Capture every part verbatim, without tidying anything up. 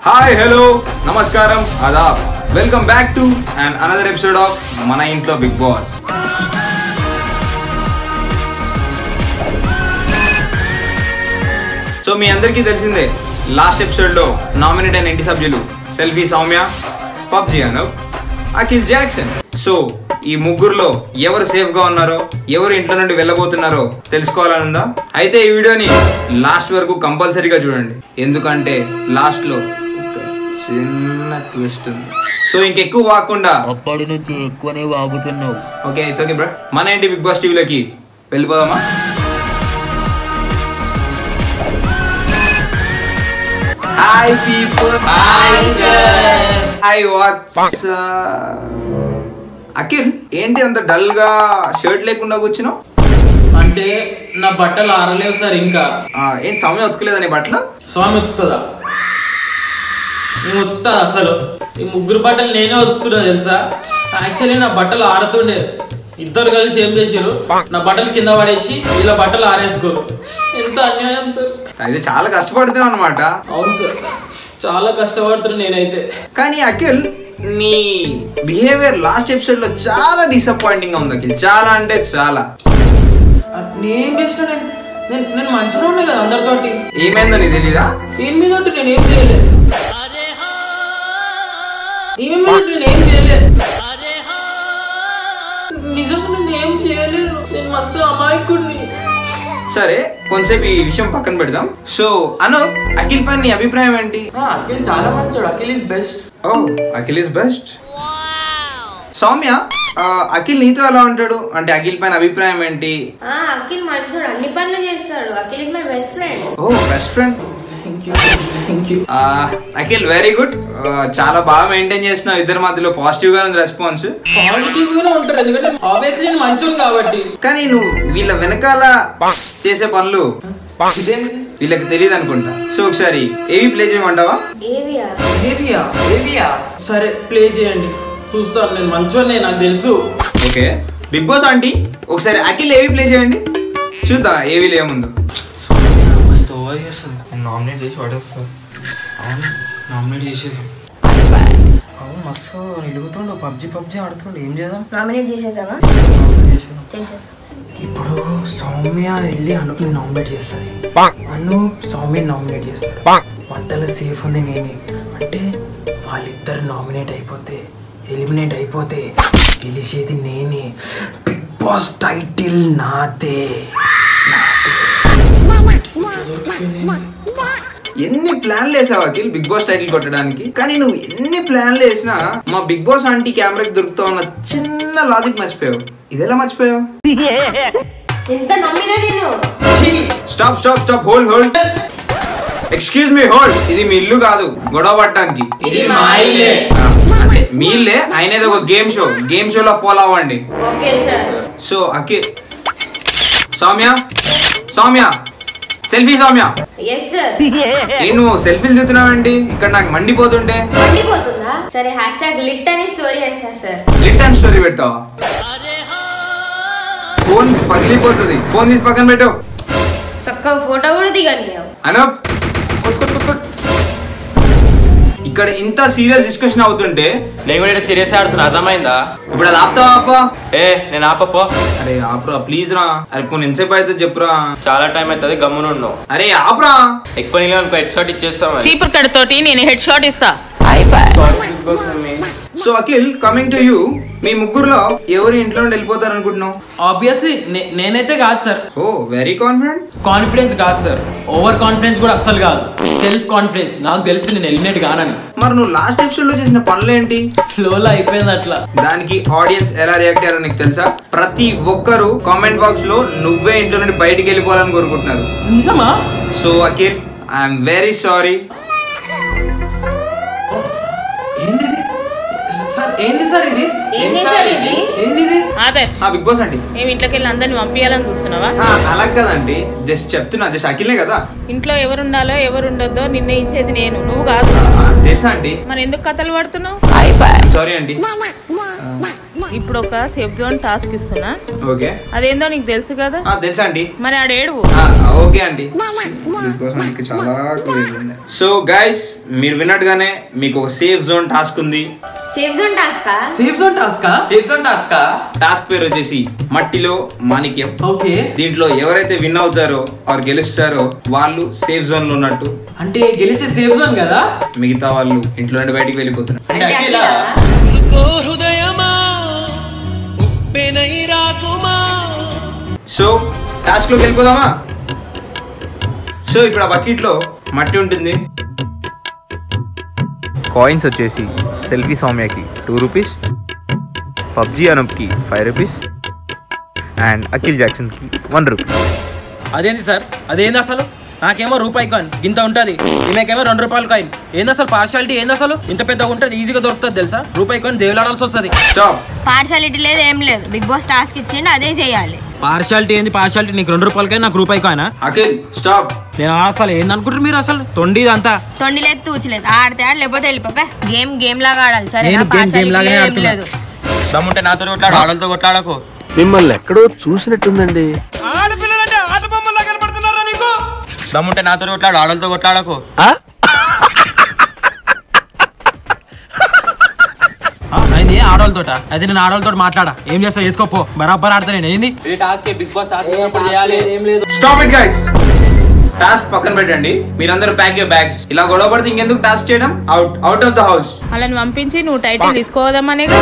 Hi, hello, namaskaram, adab. Welcome back to an another episode of Mana Intlo Big Boss. So మీ అందరికీ తెలిసిందే last episode లో nominate అయిన ఇంటి సభ్యులు selfie Soumya, PUBG Anav, Akhil Jackson. So ఈ ముగ్గురులో ఎవరు సేఫ్ గా ఉన్నారో, ఎవరు ఇంట్లో నుండి వెళ్ళబోతున్నారో తెలుసుకోవాలనుందా? అయితే ఈ వీడియోని లాస్ట్ వరకు కంపల్సరీగా చూడండి, ఎందుకంటే లాస్ట్ లో చిన్న ట్విస్ట్ ఉంది. సో ఇంకెక్కువ వాకుండా అప్పటి నుంచి ఎక్కువనే వాగుతున్నావు. Okay it's okay bro. మన ఏంటి బిగ్ బాస్ టీవీలోకి వెళ్ళిపోదామా? Hi people. Hi sir. Hi what's Akhil, ఏంటి అంత డల్ గా షర్ట్ లేకుండా కూర్చున్నావు? అంటే నా బట్టలు ఆరలేవు సార్. ఇంకా ఏంటి సౌమ్య ఉతకలేదా నీ బట్టలు? స్వామి ఉతుకుతుందా? నేను ఉతుకుతా అసలు. ఈ ముగ్గురు బట్టలు నేనే ఉతుకుతున్నా తెలుసా. యాక్చువల్లీ నా బట్టలు ఆడుతుండే, ఇద్దరు కలిసి ఏం చేసారు, నా బట్టలు కింద పడేసి ఇలా బట్టలు ఆరేసుకోరు. ఎంత అన్యాయం సార్. అయితే చాలా కష్టపడుతున్నావు అనమాట. అవును సార్, చాలా కష్టపడుతున్నా నేనైతే. కానీ అఖిల్, నీ బిహేవియర్ లాస్ట్ ఎపిసోడ్ లో చాలా డిసప్పాయింటింగ్ గా ఉంది అఖిల్, చాలా అంటే చాలా. నేనేం చేసిన? నేను నేను మంచిగా ఉన్నా కదా అందరితోటి. ఏమైందో నీకు తెలీదా? దీని మీద నేనేం చేయలేదు. ఈమె మీద నేనేం చేయలేదు. నిజంగా నేనేం చేయలేదు. నేను మస్తు అమాయకుడిని. సరే కొంచెంసేపు ఈ విషయం పక్కన పెడదాం. సో అను, అఖిల్ పైన నీ అభిప్రాయం ఏంటి? అఖిల్ చాలా మంచోడు. Akhil is best. Oh Akhil is best. Soumya, Akhil నీతో ఎలా ఉంటాడు? అంటే అఖిల్ పైన అభిప్రాయం ఏంటి? అఖిల్ మంచోడు, అన్ని పనులు చేస్తాడు. Akhil is my best friend. Oh best friend. Thank you thank you Akhil very good. చాలా బాగా మెయింటైన్ చేస్తున్నావు. ఇద్దరి మధ్యలో పాజిటివ్ గా ఉంది రెస్పాన్స్. పాజిటివ్ గానే ఉంటారు, ఎందుకంటే ఆబ్వియస్లీ నేను మంచోడు కాబట్టి. కానీ నువ్వు వీళ్ళ వెనకాల చేసే పనులు వీళ్ళకి తెలియదు అనుకుంటా. సో ఒకసారి ఏవి ప్లే చేయమంటావా? ఏవియా ఏవియా ఏవియా సరే ప్లే చేయండి, చూస్తాను. నేను మంచోనే, నాకు తెలుసు. ఓకే బిగ్ బాస్ ఆంటీ, ఒకసారి అఖిల్ ఏవి ప్లే చేయండి, చూద్దాం ఏవి లేముందో. నామినేట్ చేసి పడేస్తా. అవును నామినేట్ చేసేది. అవును మస్తు నిలుగుతుండు, పబ్జి పబ్జి ఆడుతుండు. ఏం చేద్దాం? నామినేట్ చేసేసావా? చేసేసా. ఇప్పుడు సౌమ్య వెళ్ళి అనుకుని నామినేట్ చేస్తుంది, అను సౌమ్య నామినేట్ చేస్తాడు. మధ్యలో సేఫ్ ఉంది నేనే. అంటే వాళ్ళిద్దరు నామినేట్ అయిపోతే, ఎలిమినేట్ అయిపోతే గెలిచేది నేనే. బిగ్ బాస్ టైటిల్ నాదే నాదే. ఎన్ని ప్లాన్లు వేసావు అఖిల్ బిగ్ బాస్ టైటిల్ కొట్టడానికి? కానీ నువ్వు ఎన్ని ప్లాన్లు వేసినా మా బిగ్ బాస్ ఆంటీ కెమెరాకి దొరుకుతావు అన్న చిన్న లాజిక్ మర్చిపోయావు. ఇదెలా మర్చిపోయావు? ఎంత నమ్మినా నేను. Stop stop stop hold hold excuse me hold. ఇది మీ ఇల్లు కాదు గొడవ పడటానికి. అంటే మీ ఇల్లే, అయినది ఒక గేమ్ షో. గేమ్ షోలో ఫాలో అవ్వండి. Okay sir. So Akhil, Soumya Soumya selfie Soumya. Yes sir. నేను సెల్ఫీలు దిగుతున్నావండి ఇక్కడ, నాకు మండిపోతుంటే. మండిపోతుందా? సరే హ్యాష్ ట్యాగ్ లిట్ అని స్టోరీ వేస్తా సార్. లిట్ అని స్టోరీ పెడతావా? ఫోన్ పగిలిపోతుంది. ఫోన్ తీసి పక్కన పెట్టు. చక్కగా ఫోటో కూడా దిగని. అనప్, ఇక్కడ ఇంత సీరియస్ డిస్కషన్ అవుతుంటే నేను కూడా సీరియస్ ఆడుతున్నా, అర్థమైందా? ఇప్పుడు అది ఆపుతావా? ఆపా. ఏ నేను ఆపపో. అరే ఆపురా ప్లీజ్ రా. అరే ఫోన్ ఎంతసేపు అయితే చెప్పురా. చాలా టైం అవుతుంది, గమ్మున ఉన్నావు. అరే ఆపురా. ఎక్కువ నీళ్ళు అనుకో హెడ్ షాట్ ఇచ్చేస్తాం. చీపురు కడతోటి నేను హెడ్ షాట్ ఇస్తా. So Akhil, coming to you, మీ ముగ్గురులో ఎవరు ఇంట్లో నుండి వెళ్ళిపోతారు అనుకుంటున్నావు? ఆబ్వియస్లీ నేనైతే కాదు sir. Oh very confident. Confidence కాదు సార్, ఓవర్ కాన్ఫిడెన్స్ కూడా అస్సలు కాదు. Self confidence. నాకు తెలుసు నేను ఎలిమినేట్ కానని. మరి నువ్వు లాస్ట్ ఎపిసోడ్ లో చేసిన పనులు ఏంటి? ఫ్లోలో అయిపోయింది అట్లా. దానికి ఆడియన్స్ ఎలా రియాక్ట్ అయ్యారో నీకు తెలుసా? ప్రతి ఒక్కరు కామెంట్ బాక్స్ లో నువ్వే ఇంట్లో నుండి బయటికి వెళ్ళిపోవాలని కోరుకుంటున్నారు. నిజమా? So Akhil, I'm very sorry. ఏంది సార్? ఏంది సార్ ఇది? ఏంది సార్ ఇది? ఏంది ఇది? ఆదర్శ్, బిగ్ బాస్ అండి, మేము ఇంట్లోకి వెళ్ళి అందరిని పంపించాలని చూస్తున్నావా? అలా కదండి, జస్ట్ చెప్తున్నా. జస్ట్ అఖిలే కదా. ఇంట్లో ఎవరు ఉండాలో ఎవరు ఉండొద్దో నిర్ణయించేది నేను, నువ్వు కాదు. తెలుసా అండి? మరి ఎందుకు కథలు పడుతున్నావు? సారీ అండి. ఇప్పుడు ఒక సేఫ్ జోన్ టాస్క్ ఇస్తున్నా. ఓకే, అదేందో నీకు తెలుసు కదా? తెలుసా అండి. మరి ఆడేడు. ఓకే అండి. సో గైస్, మీరు విన్నట్టుగానే మీకు ఒక సేఫ్ జోన్ టాస్క్ ఉంది. Safe zone task safe zone task safe zone task task పేరు వచ్చేసి మట్టిలో మాణిక్యం. ఓకే, దీంట్లో ఎవరైతే విన్ అవుతారో ఆర్ గెలుస్తారో వాళ్ళు సేఫ్ జోన్ లో ఉన్నట్టు. అంటే గెలిస్తే సేఫ్ జోన్ కదా, మిగతా వాళ్ళు ఇంట్లో నుండి బయటికి వెళ్ళిపోతున్నారు. అంటే అఖిలా? సో టాస్క్ లోకి వెళ్ళిపోదామా? సో ఇప్పుడు ఆ బకెట్ లో మట్టి ఉంటుంది. కాయిన్స్ వచ్చేసి సెల్ఫీ సౌమ్యకి టూ రూపీస్, పబ్జీ అనూప్కి ఫైవ్ రూపీస్ అండ్ అఖిల్ జాక్సన్కి వన్ రూపీ. అదేంటి సార్, అదేంది అసలు? నాకేమో రూపాయి కాయిన్ ఇంత ఉంటుంది, ఈమెకేమో రెండు రూపాయల కాయిన్. ఏంది అసలు పార్షాలిటీ? ఏంది అసలు? ఇంత పెద్దగా ఉంటుంది, ఈజీగా దొరుకుతుంది తెలుసా? రూపాయి కాయిన్ దేవులాడాల్సి వస్తుంది. స్టాప్. పార్షాలిటీ లేదు, ఏం లేదు. బిగ్ బాస్ టాస్క్ ఇచ్చిండు, అదే చేయాలి. పార్షాలిటీ ఏంది? పార్షాలిటీ నీకు రెండు రూపాయల కాయిన్, నాకు రూపాయి కాయినా? అఖిల్ స్టాప్. నేను అసలు ఏందనుకుంటారు మీరు? అసలు తొండి అంతా తొండి లేదు, తూచలేదు. ఆడితే ఆడ, లేకపోతే వెళ్ళిపోపే. గేమ్ గేమ్ లాగా ఆడాలి. సరే, నేను గేమ్ గేమ్ లాగానే ఆడుతున్నా. దమ్ముంటే నాతో కొట్లాడు, ఆడలతో కొట్లాడకు. మిమ్మల్ని ఎక్కడో చూసినట్టుందండి. ఆడపిల్లలంటే ఆట బొమ్మలా కనపడుతున్నారా నీకు? దమ్ముంటే నాతో కొట్లాడు, ఆడలతో కొట్లాడకు. అయింది ఆడవాళ్ళతోట. అయితే నేను ఆడవాళ్ళతో మాట్లాడా. ఏం చేస్తా చేసుకోపో, బరాబర్ ఆడతా. నేను ఏంది టాస్క్ బిగ్ బాస్ టాస్క్ చేయాలి. Stop it guys. టాస్క్ పక్కన పెట్టండి, మీరందరూ ప్యాక్ యువర్ బ్యాగ్స్. ఇలా గొడవ పడితే ఇంకెందుకు టాస్క్ చేయడం? Out out of the house. అలాని పంపించి నువ్వు టైటిల్ తీసుకోవదామనేగా.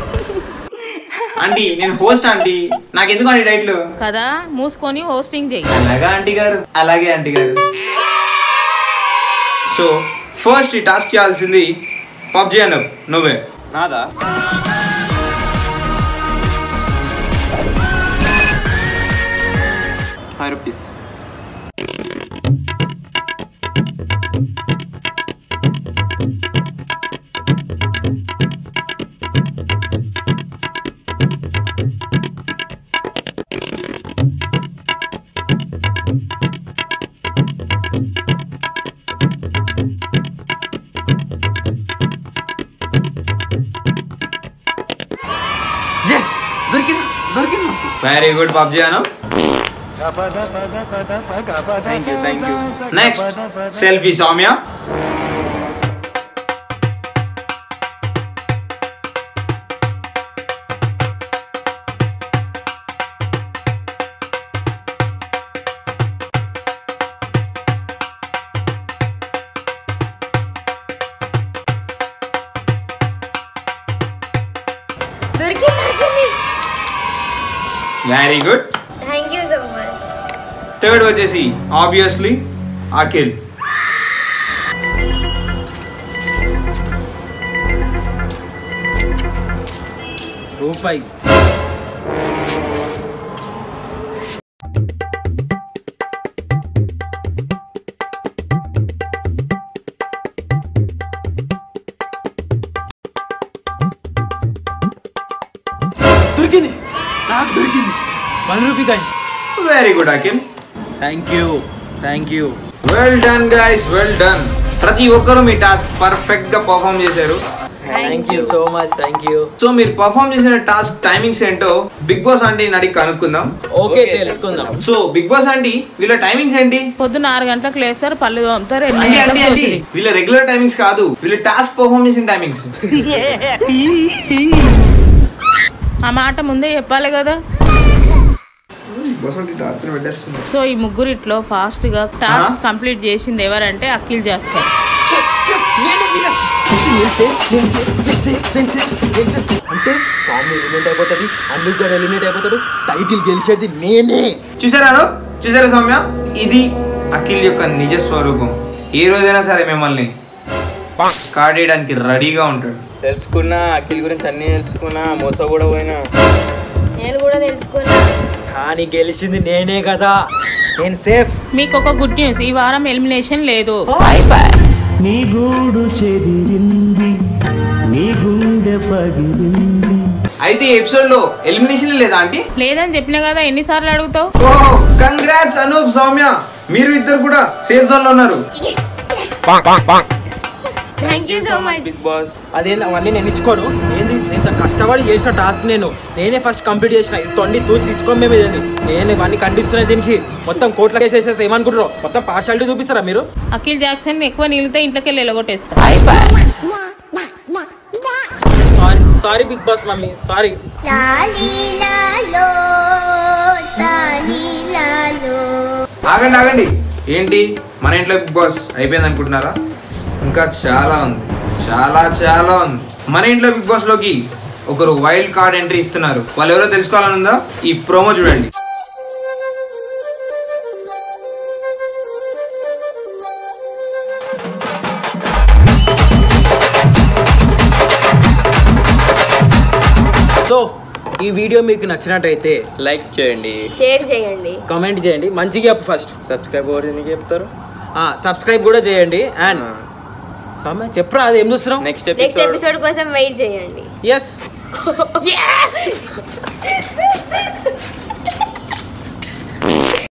ఆంటీ నేను హోస్ట్ ఆంటీ, నాకు ఎందుకు ఆంటీ టైటిల్? కదా, మూసుకొని హోస్టింగ్ చేయి. అలాగా ఆంటీ గారు, అలాగే ఆంటీ గారు. సో ఫస్ట్ ఈ టాస్క్ చేయాల్సింది పబ్జీ అనూప్, నువ్వే. నాదా? Five rupees. దొరికింది దొరికింది. Very good PUBG Anoop. Thank you thank you. Next selfie Soumya. Very good, thank you so much. Third వచ్చేసి ఆబ్వియస్లీ అఖిల్. రూపాయి. దొరికింది, నాకు దొరికింది one rupee coin. Very good Akhil. Thank you thank you. Well done guys, well done. ప్రతి ఒక్కరూ మీ task perfect గా perform చేశారు. Thank you so much. Thank you. So మీరు పర్ఫామ్ చేసిన టాస్క్ టైమింగ్స్ ఏంటో బిగ్ బాస్ ఆంటీ అడిగి కనుక్కుందాం. ఓకే, తెలుసుకుందాం. సో బిగ్ బాస్ ఆంటీ, వీళ్ళ టైమింగ్స్ ఏంటి? పొద్దున్న ఆరు గంటలకు లేస్తారు, పళ్ళు తోముతారు. ఆంటీ, ఆంటీ, ఆంటీ, వీళ్ళ రెగ్యులర్ టైమింగ్స్ కాదు, వీళ్ళ టాస్క్ పర్ఫామ్ చేసిన టైమింగ్స్. ఆ మాట ముందే చెప్పాలి కదా. సో ఈ ముగ్గురిట్లో ఫాస్ట్ గా టాస్క్ కంప్లీట్ చేసింది ఎవరంటే అఖిల్ జాక్సన్. అంటే స్వామి ఎలిమినేట్ అయిపోతుంది, అన్నిటి కూడా ఎలిమినేట్ అయిపోతాడు, టైటిల్ గెలిచేది నేనే. చూసారా చూసారా సౌమ్య, ఇది అఖిల్ యొక్క నిజ స్వరూపం. ఏ రోజైనా సరే మిమ్మల్ని కాడేయడానికి రెడీగా ఉంటాడు. తెలుసుకున్నా, అఖిల్ గురించి అన్ని తెలుసుకున్నా, మోస కూడా పోయినా. నేను కూడా తెలుసుకున్నా, కానీ గెలిచింది నేనే కదా, నేను సేఫ్. మీకు ఒక గుడ్ న్యూస్, ఈ వారం ఎలిమినేషన్ లేదు. నీ గూడు చెదిరింది, నీ గుండె పగిలింది. అయితే ఈ ఎపిసోడ్ లో ఎలిమినేషన్ లేదా ఆంటీ? లేదని చెప్పినా కదా, ఎన్నిసార్లు అడుగుతావు? ఓహో, కంగ్రాట్స్ అనూప్, సౌమ్య, మీరు ఇద్దరు కూడా సేఫ్ జోన్ లో ఉన్నారు. Thank you so much big boss. అదేంది అవన్నీ నేను ఇచ్చుకోను. ఏంది ఇంత కష్టపడి చేసిన టాస్క్ నేను నేనే ఫస్ట్ కంప్లీట్ చేసిన. ఇది తొండి తూచి ఇచ్చుకోను మేము. ఇదేంది నేను ఇవన్నీ ఖండిస్తున్నాయి. దీనికి మొత్తం కోట్ల కేసేసేసి ఏమనుకుంటారు? మొత్తం పార్షాలిటీ చూపిస్తారా మీరు? అఖిల్ జాక్సన్ ఎక్కువ నీళ్ళతో ఇంట్లోకి వెళ్ళి ఎలగొట్టేస్తా. Sorry sorry big boss mummy, sorry. ఆగండి ఆగండి, ఏంటి మన ఇంట్లో బిగ్ బాస్ అయిపోయింది అనుకుంటున్నారా? ఇంకా చాలా ఉంది, చాలా చాలా ఉంది. మన ఇంట్లో బిగ్ బాస్ లోకి ఒకరు వైల్డ్ కార్డ్ ఎంట్రీ ఇస్తున్నారు. వాళ్ళు ఎవరో తెలుసుకోవాలని ఉందా? ఈ ప్రోమో చూడండి. సో ఈ వీడియో మీకు నచ్చినట్టయితే లైక్ చేయండి, షేర్ చేయండి, కామెంట్ చేయండి. మంచిగా చెప్పు ఫస్ట్. సబ్స్క్రైబ్ కూడా ఎందుకు చెప్తారు? సబ్స్క్రైబ్ కూడా చేయండి. అండ్ సౌమ్య చెప్పరా, అది ఏం చూస్తున్నాం? నెక్స్ట్ నెక్స్ట్ ఎపిసోడ్ ఎపిసోడ్ కోసం వెయిట్ చేయండి. ఎస్